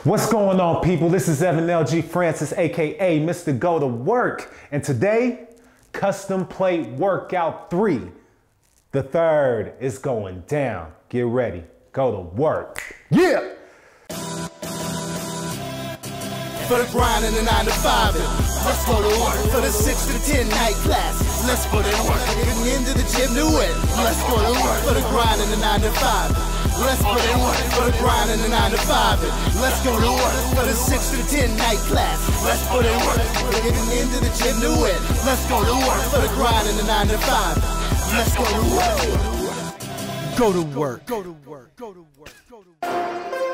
What's going on, people? This is Evan LG Francis, aka Mr. Go to Work, and today, custom plate workout 3. The third is going down. Get ready. Go to work. Yeah! For the grind and the 9 to 5, let's go to work. For the 6 to 10 night class, let's put in work. Getting into the gym to win, let's go to work. For the grind and the 9 to 5, let's put in work. For the grind and the 9 to 5, let's go to work. For the 6 to 10 night class, let's put in work. Getting into the gym to win, let's go to work. For the grind and the 9 to 5, let's go to work. Go to work. Go to work. Go to work. Go to work.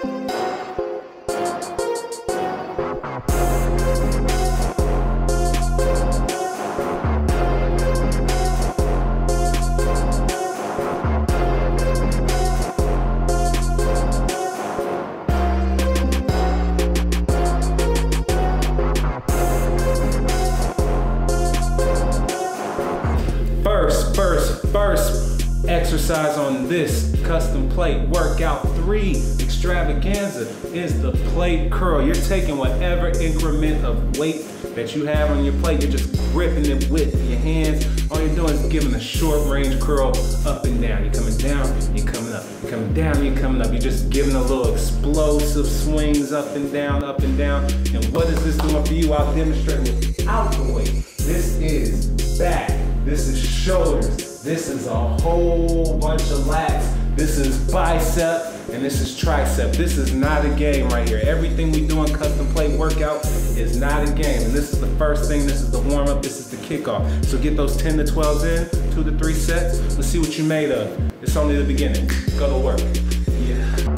First exercise on this custom plate workout 3 extravaganza is the plate curl. You're taking whatever increment of weight that you have on your plate, you're just gripping it with your hands. All you're doing is giving a short range curl up and down. You're coming down, you're coming up. You're coming down, you're coming up. You're just giving a little explosive swings up and down, up and down. And what is this doing for you? I'll demonstrate without the weight. This is back, this is shoulders, this is a whole bunch of lats, this is bicep, and this is tricep. This is not a game right here. Everything we do in custom plate workout is not a game. And this is the first thing, this is the warm up, this is the kickoff. So get those 10 to 12s in, 2 to 3 sets. Let's see what you're made of. It's only the beginning. Go to work. Yeah.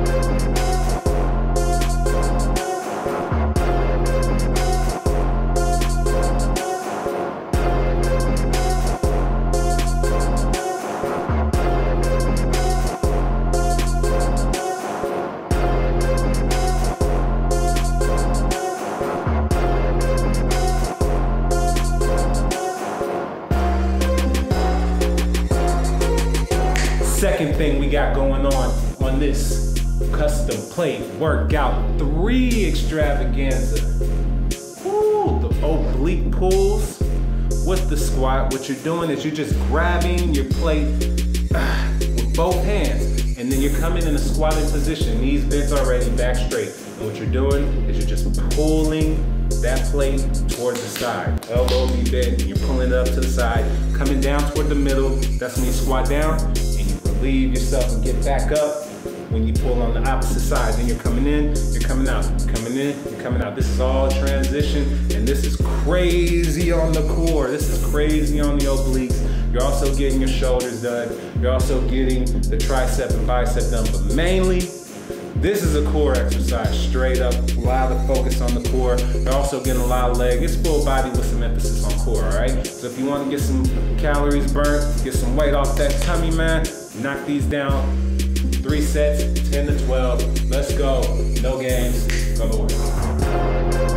Second thing we got going on this custom plate workout 3 extravaganza. Woo, the oblique pulls with the squat. What you're doing is you're just grabbing your plate with both hands, and then you're coming in a squatting position, knees bent already, back straight. And what you're doing is you're just pulling that plate towards the side. Elbow be bent, and you're pulling it up to the side, coming down toward the middle. That's when you squat down, and you relieve yourself and get back up. When you pull on the opposite side, then you're coming in, you're coming out, you're coming in, you're coming out. This is all transition, and this is crazy on the core. This is crazy on the obliques. You're also getting your shoulders done. You're also getting the tricep and bicep done, but mainly, this is a core exercise, straight up, a lot of focus on the core. You're also getting a lot of leg. It's full body with some emphasis on core, all right? So if you want to get some calories burnt, get some weight off that tummy, man, knock these down. 3 sets, 10 to 12. Let's go. No games. Go to work.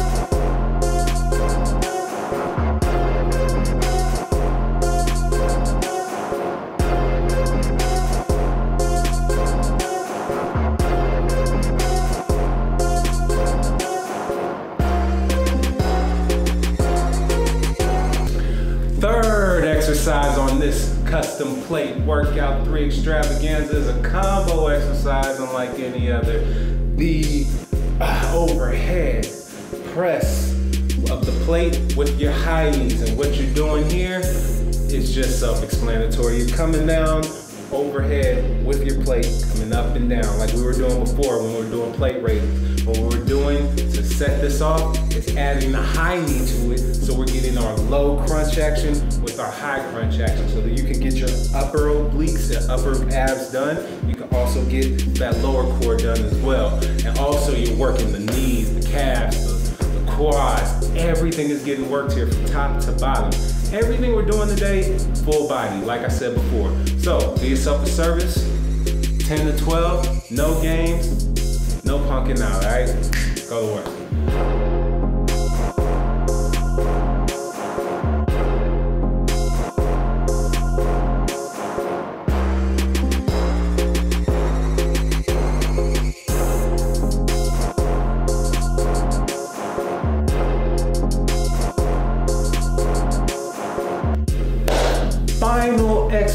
Third exercise on this custom plate workout 3 extravaganza is a combo exercise unlike any other. The overhead press of the plate with your high knees. And what you're doing here is just self-explanatory. You're coming down overhead with your plate, coming up and down like we were doing before when we were doing plate raises. What we're doing to set this off is adding the high knee to it, so we're getting our low crunch action with our high crunch action, so that you can get your upper obliques and upper abs done. You can also get that lower core done as well. And also you're working the knees, the calves, the quads. Everything is getting worked here from top to bottom. Everything we're doing today, full body, like I said before. So do yourself a service, 10 to 12, no games, no punking out, all right? Go to work.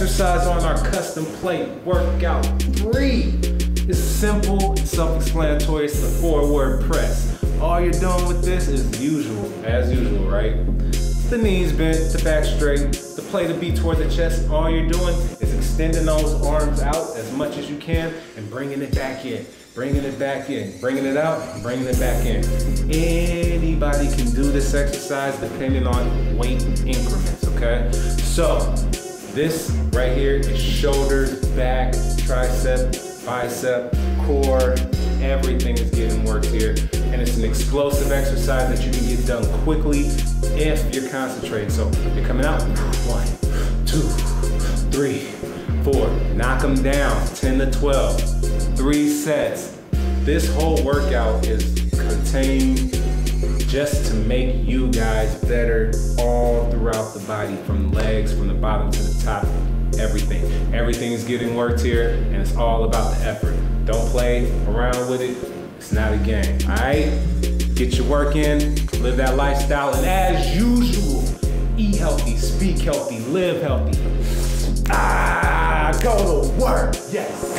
exercise on our custom plate workout 3 is simple, self-explanatory. It's the 4-word press. All you're doing with this is as usual, right? The knees bent, the back straight, the plate to be toward the chest. All you're doing is extending those arms out as much as you can and bringing it back in, bringing it back in, bringing it out, and bringing it back in. Anybody can do this exercise depending on weight increments, okay? So this right here is shoulders, back, tricep, bicep, core, everything is getting worked here. And it's an explosive exercise that you can get done quickly if you're concentrating. So you're coming out, 1, 2, 3, 4, knock them down, 10 to 12, 3 sets. This whole workout is contained just to make you guys better all throughout the body, from the legs, from the bottom to the top, everything. Everything is getting worked here, and it's all about the effort. Don't play around with it. It's not a game, all right? Get your work in, live that lifestyle, and as usual, eat healthy, speak healthy, live healthy. Go to work, yes.